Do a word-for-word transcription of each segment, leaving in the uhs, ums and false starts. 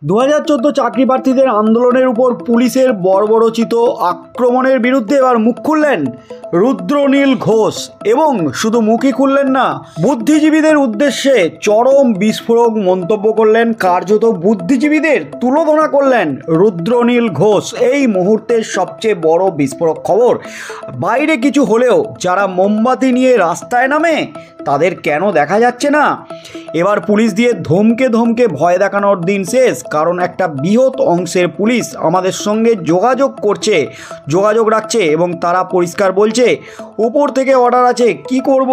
দু হাজার চোদ্দো চাকরি প্রার্থীদের আন্দোলনের উপর পুলিশের বর্বরোচিত আক্রমণের বিরুদ্ধে এবার মুখ খুললেন রুদ্রনীল ঘোষ। এবং শুধু মুখই খুললেন না, বুদ্ধিজীবীদের উদ্দেশ্যে চরম বিস্ফোরক মন্তব্য করলেন, কার্যত বুদ্ধিজীবীদের তুলোধনা করলেন রুদ্রনীল ঘোষ। এই মুহূর্তের সবচেয়ে বড় বিস্ফোরক খবর, বাইরে কিছু হলেও যারা মোমবাতি নিয়ে রাস্তায় নামে তাদের কেন দেখা যাচ্ছে না? এবার পুলিশ দিয়ে ধমকে ধমকে ভয় দেখানোর দিন শেষ, কারণ একটা বৃহৎ অংশের পুলিশ আমাদের সঙ্গে যোগাযোগ করছে, যোগাযোগ রাখছে এবং তারা পরিষ্কার বলছে উপর থেকে অর্ডার আছে, কি করব।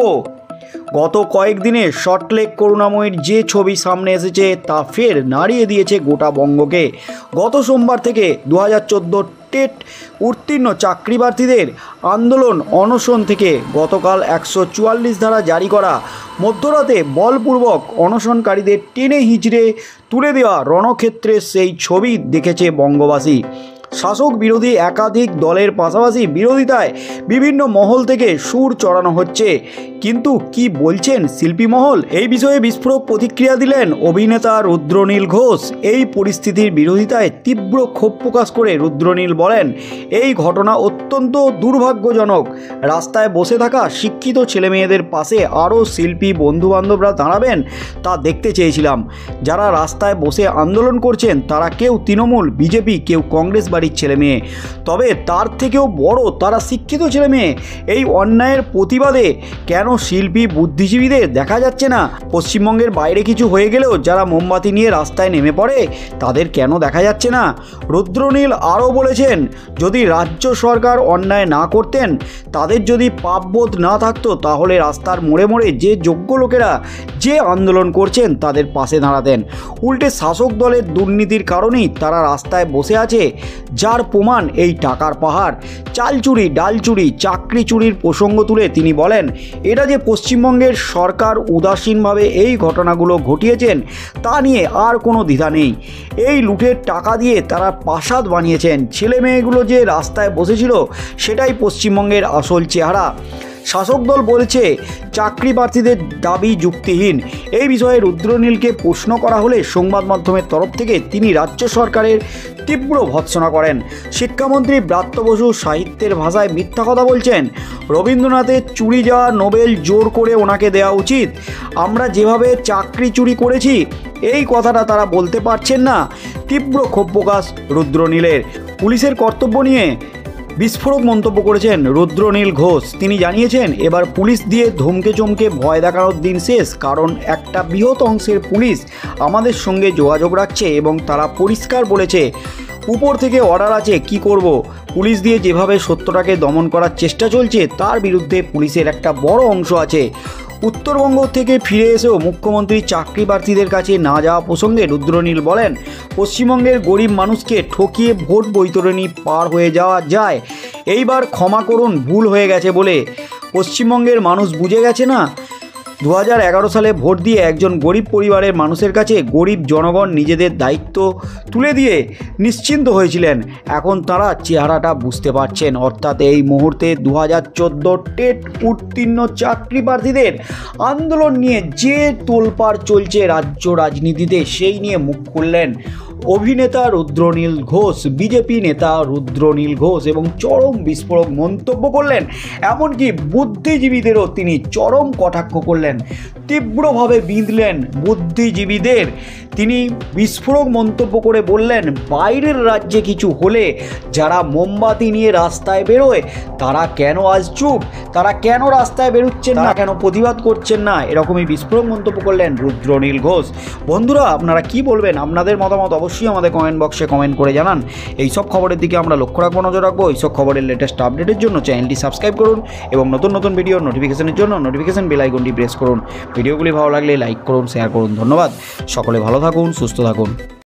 গত কয়েকদিনে সল্টলেক করুণাময়ীর যে ছবি সামনে এসেছে তা ফের নাড়িয়ে দিয়েছে গোটা বঙ্গকে। গত সোমবার থেকে দু হাজার চোদ্দো টেট উত্তীর্ণ চাকরি প্রার্থীদের আন্দোলন অনশন থেকে গতকাল একশো চুয়াল্লিশ ধারা জারি করা, মধ্যরাতে বলপূর্বক অনশনকারীদের টেনে হিঁচড়ে তুলে দেওয়া রণক্ষেত্রের সেই ছবি দেখেছে বঙ্গবাসী। শাসক বিরোধী একাধিক দলের পাশাপাশি বিরোধিতায় বিভিন্ন মহল থেকে সুর চড়ানো হচ্ছে, কিন্তু কি বলছেন শিল্পী মহল? এই বিষয়ে বিস্ফোরক প্রতিক্রিয়া দিলেন অভিনেতা রুদ্রনীল ঘোষ। এই পরিস্থিতির বিরোধিতায় তীব্র ক্ষোভ প্রকাশ করে রুদ্রনীল বলেন, এই ঘটনা অত্যন্ত দুর্ভাগ্যজনক। রাস্তায় বসে থাকা শিক্ষিত ছেলেমেয়েদের পাশে আরও শিল্পী বন্ধুবান্ধবরা দাঁড়াবেন তা দেখতে চেয়েছিলাম। যারা রাস্তায় বসে আন্দোলন করছেন তারা কেউ তৃণমূল, বিজেপি, কেউ কংগ্রেস বাড়ির ছেলে মেয়ে, তবে তার থেকেও বড় তারা শিক্ষিত ছেলে মেয়ে। এই অন্যায়ের প্রতিবাদে কেন শিল্পী বুদ্ধিজীবীদের দেখা যাচ্ছে না? পশ্চিমবঙ্গের বাইরে কিছু হয়ে গেলেও যারা মোমবাতি নিয়ে রাস্তায় নেমে পড়ে তাদের কেন দেখা যাচ্ছে না? রুদ্রনীল আরও বলেছেন, যদি রাজ্য সরকার অন্যায় না করতেন, তাদের যদি পাপবোধ না থাকতো, তাহলে রাস্তার মোড়ে মোড়ে যে যোগ্য লোকেরা যে আন্দোলন করছেন তাদের পাশে দাঁড়াতেন। উল্টে শাসক দলের দুর্নীতির কারণেই তারা রাস্তায় বসে আছে, যার প্রমাণ এই টাকার পাহাড়। চাল চুরি, ডাল চুরি, চাকরি চুরির প্রসঙ্গ তুলে তিনি বলেন, এটা যে পশ্চিমবঙ্গের সরকার উদাসীনভাবে এই ঘটনাগুলো ঘটিয়েছেন তা নিয়ে আর কোনো দ্বিধা নেই। এই লুটের টাকা দিয়ে তারা প্রাসাদ বানিয়েছেন। ছেলে মেয়েগুলো যে রাস্তায় বসেছিল সেটাই পশ্চিমবঙ্গের আসল চেহারা। শাসক দল বলছে চাকরি প্রার্থীদের দাবি যুক্তিহীন। এই বিষয়ে রুদ্রনীলকে প্রশ্ন করা হলে সংবাদ মাধ্যমের তরফ থেকে তিনি রাজ্য সরকারের তীব্র ভৎসনা করেন। শিক্ষামন্ত্রী ব্রাত্য বসু সাহিত্যের ভাষায় মিথ্যা কথা বলছেন। রবীন্দ্রনাথের চুরি যাওয়া নোবেল জোর করে ওনাকে দেওয়া উচিত। আমরা যেভাবে চাকরি চুরি করেছি এই কথাটা তারা বলতে পারছেন না। তীব্র ক্ষোভ প্রকাশ রুদ্রনীলের। পুলিশের কর্তব্য নিয়ে বিস্ফোরক মন্তব্য করেছেন রুদ্রনীল ঘোষ। তিনি জানিয়েছেন, এবার পুলিশ দিয়ে ধমকে চমকে ভয় দেখানোর দিন শেষ, কারণ একটা বৃহৎ অংশের পুলিশ আমাদের সঙ্গে যোগাযোগ রাখছে এবং তারা পরিষ্কার বলেছে উপর থেকে অর্ডার আছে, কি করব। পুলিশ দিয়ে যেভাবে সত্যটাকে দমন করার চেষ্টা চলছে তার বিরুদ্ধে পুলিশের একটা বড় অংশ আছে। উত্তরবঙ্গ থেকে ফিরে এসেও মুখ্যমন্ত্রী চাকরি প্রার্থীদের কাছে না যাওয়া প্রসঙ্গে রুদ্রনীল বলেন, পশ্চিমবঙ্গের গরিব মানুষকে ঠকিয়ে ভোট বৈতরণী পার হয়ে যাওয়া যায়। এইবার ক্ষমা করুন, ভুল হয়ে গেছে বলে পশ্চিমবঙ্গের মানুষ বুঝে গেছে না? দু হাজার এগারো সালে ভোট দিয়ে একজন গরিব পরিবারের মানুষের কাছে গরিব জনগণ নিজেদের দায়িত্ব তুলে দিয়ে নিশ্চিন্ত হয়েছিলেন। এখন তারা চেহারাটা বুঝতে পারছেন। অর্থাৎ এই মুহূর্তে দু হাজার চোদ্দো টেট উত্তীর্ণ চাকরি প্রার্থীদের আন্দোলন নিয়ে যে তোলপাড় চলছে রাজ্য রাজনীতিতে, সেই নিয়ে মুখ খুললেন অভিনেতা রুদ্রনীল ঘোষ। বিজেপি নেতা রুদ্রনীল ঘোষ এবং চরম বিস্ফোরক মন্তব্য করলেন। এমনকি বুদ্ধিজীবীদেরও তিনি চরম কটাক্ষ করলেন, তীব্রভাবে বিঁধলেন বুদ্ধিজীবীদের। তিনি বিস্ফোরক মন্তব্য করে বললেন, বাইরের রাজ্যে কিছু হলে যারা মোমবাতি নিয়ে রাস্তায় বেরোয় তারা কেন আজ চুপ? তারা কেন রাস্তায় বেরোচ্ছেন না, কেন প্রতিবাদ করছেন না? এরকমই বিস্ফোরক মন্তব্য করলেন রুদ্রনীল ঘোষ। বন্ধুরা, আপনারা কি বলবেন? আপনাদের মতামত অবশ্যই আমাদের কমেন্ট বক্সে কমেন্ট করে জানান। এইসব খবরের দিকে আমরা লক্ষ্য রাখবো, নজর রাখবো। এইসব খবরের লেটেস্ট আপডেটের জন্য চ্যানেলটি সাবস্ক্রাইব করুন এবং নতুন নতুন ভিডিওর নোটিফিকেশনের জন্য নোটিফিকেশন বেল আইকনটি প্রেস করুন। ভিডিওগুলি ভালো লাগলে লাইক করুন, শেয়ার করুন। ধন্যবাদ। সকলে ভালো থাকুন, সুস্থ থাকুন।